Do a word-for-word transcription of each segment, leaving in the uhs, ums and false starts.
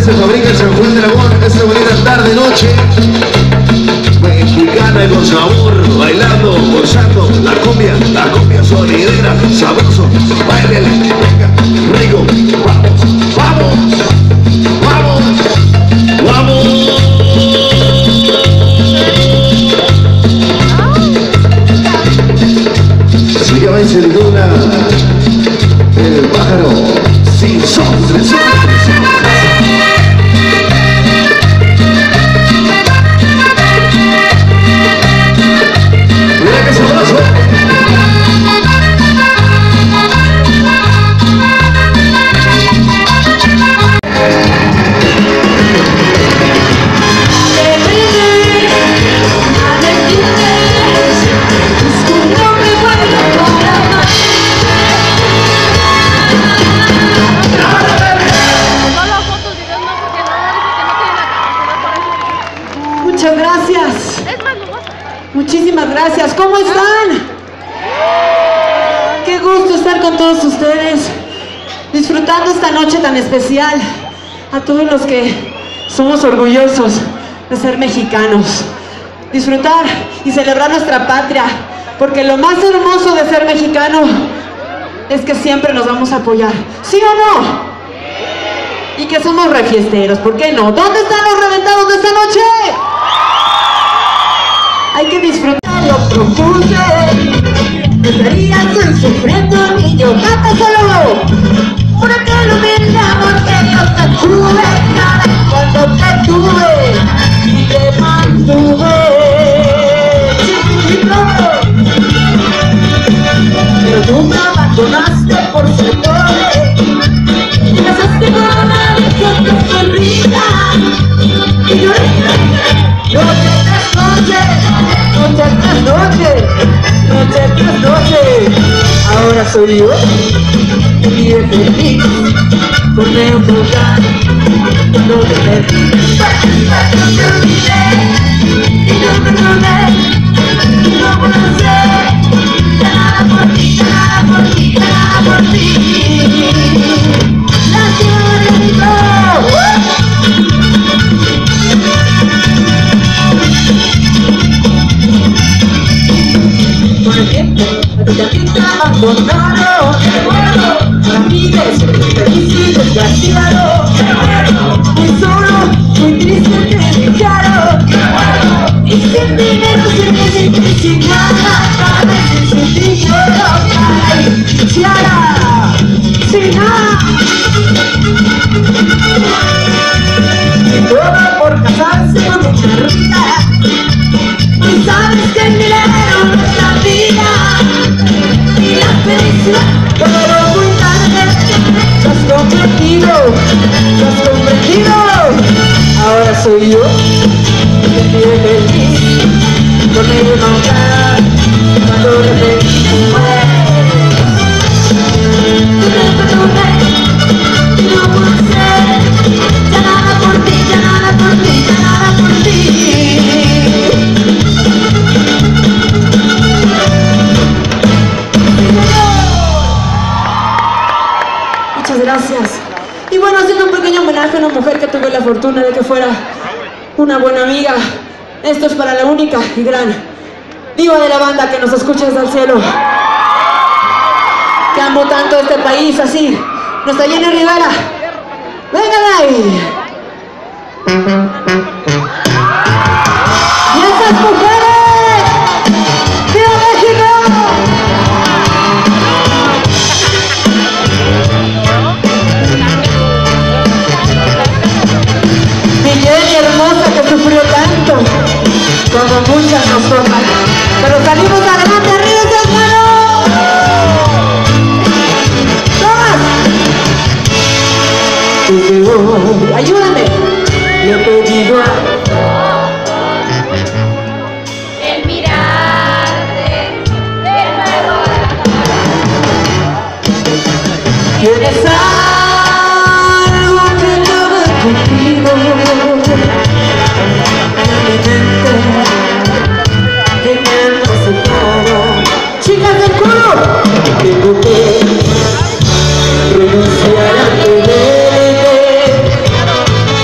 que se fabrica en San Juan de Aragón esta bonita tarde noche mexicana y con sabor, bailando, gozando la cumbia, la cumbia sonidera, sabroso, bailele, venga, rico, vamos, vamos, vamos, vamos. Así que va y se titula El pájaro sin son. Muchas gracias. Muchísimas gracias. ¿Cómo están? Qué gusto estar con todos ustedes, disfrutando esta noche tan especial. A todos los que somos orgullosos de ser mexicanos, disfrutar y celebrar nuestra patria, porque lo más hermoso de ser mexicano es que siempre nos vamos a apoyar. ¿Sí o no? Y que somos refiesteros, ¿por qué no? ¿Dónde están los reventados de esta noche? Hay que disfrutar, lo propuse. Estarías sufriendo, niño, cántaselo. Por aquel humilde amor que Dios te tuve, cara, cuando te tuve y te mantuve. Chiquito, pero tú me abandonaste por ser pobre. Me casaste con una vieja que sonrisa y yo noche tras noche, noche tras noche, noche tras noche. Ahora soy yo, que vive feliz, con un lugar, cuando te perdí. No te olvidé, y no me perdoné, y no puedo ser, ya nada por ti, ya nada por ti, ya nada por ti. Gracias, México. Con el tiempo, a ti también te abandonaron. Para mí eres feliz y desgraciado. Muy solo, muy triste te dejaron. Y sin dinero, sin dinero y sin nada, cada vez sin ti yo no quisiera, sin nada. Y todo por casarse con una rica. Y sabes que el dinero no es la vida y la felicidad, pero muy tarde lo has comprendido, lo has comprendido. Ahora soy yo, que vive feliz, con el hogar, cuando le feliz fue. Tú me perdoné, y no puedo ser, ya nada por ti, ya nada por ti, ya nada por ti. Muchas gracias. Y bueno, haciendo un pequeño homenaje a una mujer que tuve la fortuna de que fuera una buena amiga. Esto es para la única y gran diva de la banda que nos escucha desde el cielo, que amo tanto este país así, nuestra Jenny Rivera. ¡Vengan ahí! ¡Y estas mujeres! ¡Viva México! Hermosa que sufrió tanto como muchas nosotras, pero salimos adelante. ¡Arriba esas manos! ¡Tomas! Te digo, ayúdame. Yo te digo el mirarte de nuevo. tienes algo que no va contigo. Chicas del culo, tengo que renunciar a tenerte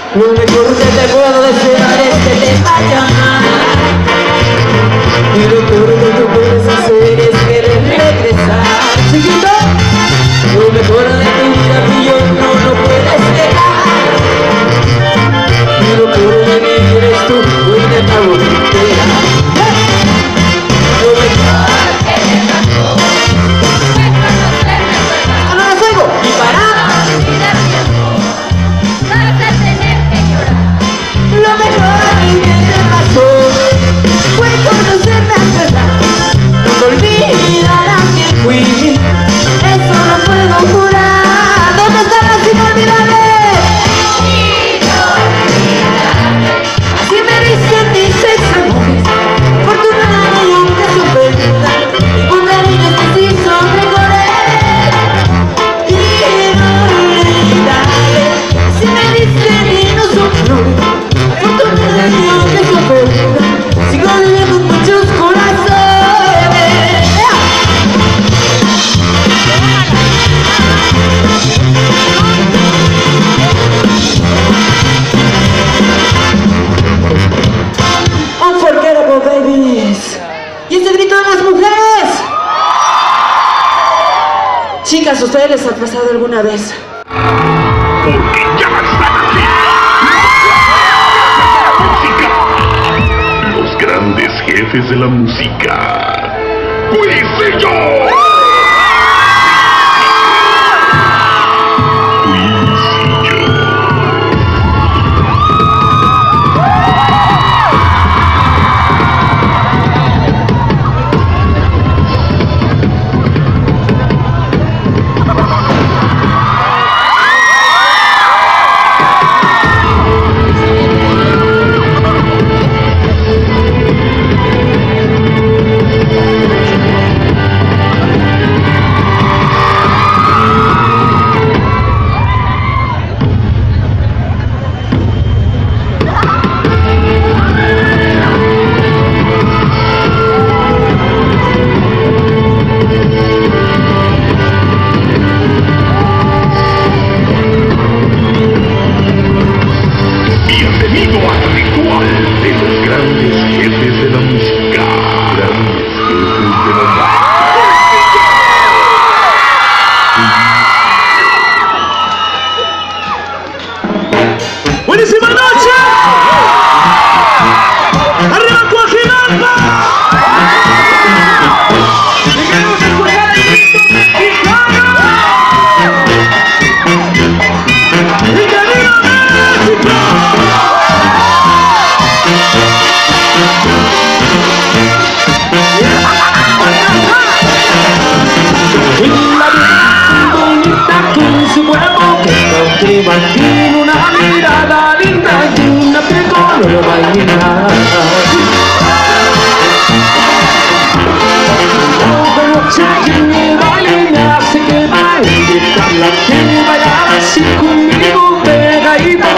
Lo mejor que te puedo desear es que te vaya mal. Y lo peor que tú puedes hacer es querer regresar. Chiquito, lo mejor de tu vida tú y yo no lo puedes dejar. Y lo peor de mi vida eres tú, hoy de la entera. Lo mejor que me pasó fue conocerme nueva. ¡No lo oigo! Y para olvidar mi amor vas a tener que llorar. Lo mejor que me pasó fue conocerme a verdad. No te olvidarás quién fui, eso no puedo jurar. ¿Dónde están las inolvidables? Inolvidable. Así me dicen mis ex amores, afortunada y aunque sorprendida, y con cariño te hizo recorrer. Inolvidable. Así me dicen y no son flores, afortunada y aunque sorprendida, sigo viviendo muchos corazones. Unforgettable babies. ¿Y ese grito de las mujeres? Chicas, ¿ustedes les ha pasado alguna vez? Porque ya están aquí. Los grandes jefes de la música. ¡Cuisillo! ¡Buenísima noche! ¡Arriba Coajimalpa! ¡Queremos escuchar el grito mexicano! ¡Y que viva México! Y la vida bonita con su cuerpo que cautiva, tiene una mirada linda y una pego no lo va a eliminar. Toda noche en el baile me hace quemar, invitarla que bailar así conmigo pegadito.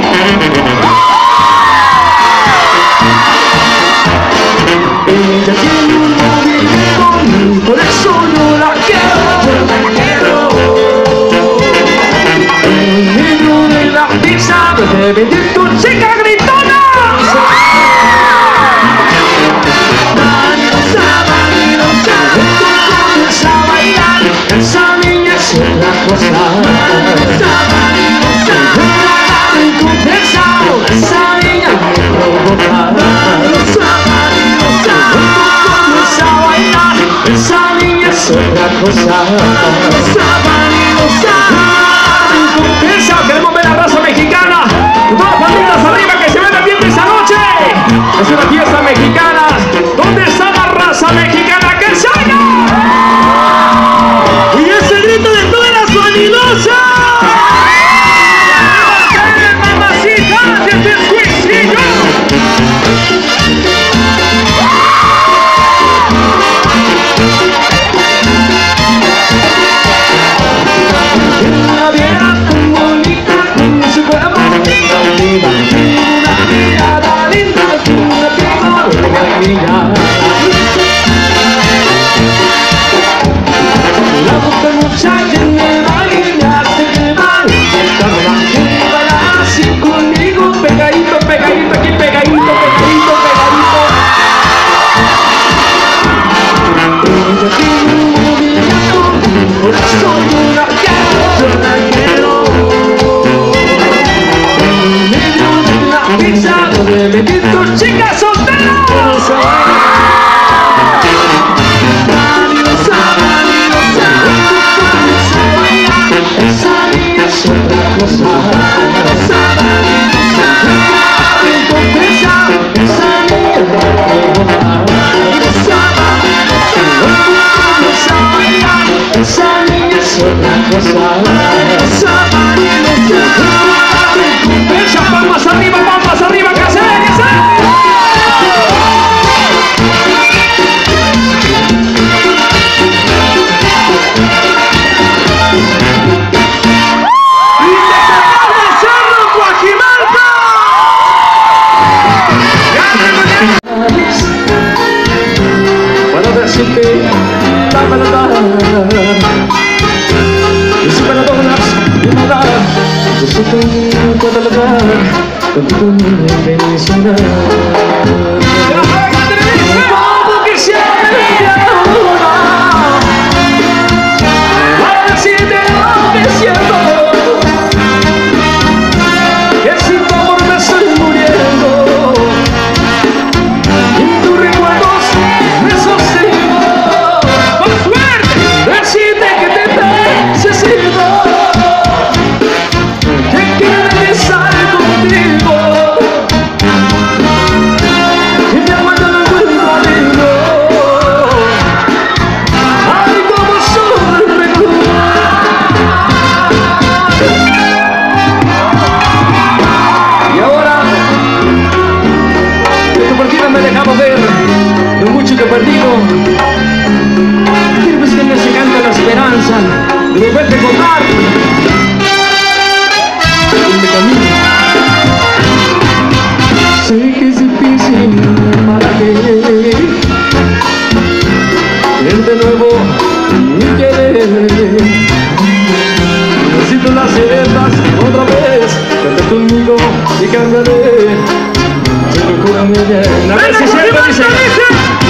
Ella tiene un movimiento y por eso yo la quiero, yo la quiero. El negro de la pizza debe venir tu chica gritona. Vanidosa, vanidosa, comienza a bailar, esa niña es otra cosa. Vanidosa, vanidosa, en tu pensado, esa niña me provoca. Vanidosa, vanidosa, comienza a bailar, esa niña es otra cosa. Vanidosa, vanidosa. Queremos ver a raza mexicana, todas las familias arriba que se ven ambiente esa noche. Es una fiesta mexicana. ¿Dónde está la raza mexicana que salga? Y ese grito de todas las vanidosas. ¡Mamacitas desde el Cuisillo! Una vieja tan bonita con su cuerpo cautiva, una mirada linda y una piel me quito, chicas solteras. Esa niña es otra cosa. Esa niña es otra cosa. Esa palmas arriba, palmas arriba, que se ve, que se ve. Para decirte la verdad, y si me la donas, me la das. Yo sé que no puedo lograr contigo mi felicidad. Como quisiera venir ahora para decirte lo que siento, que sin tu amor me estoy muriendo. Y tus recuerdos me sostengo. ¡Con suerte! Decirte que te necesito, que quiero estar contigo, que me aguanta no encuentro amigo. Ay, como sufro. Y ahora que tu partida me dejaba ver lo mucho que he perdido, quiero que me se canta la esperanza de volverte a encontrar en mi camino. Sé que es difícil para ti tener de nuevo mi querer. Necesito las serenas otra vez, vete conmigo y cambiaré. Se me cura mi bien. A ver si se dice.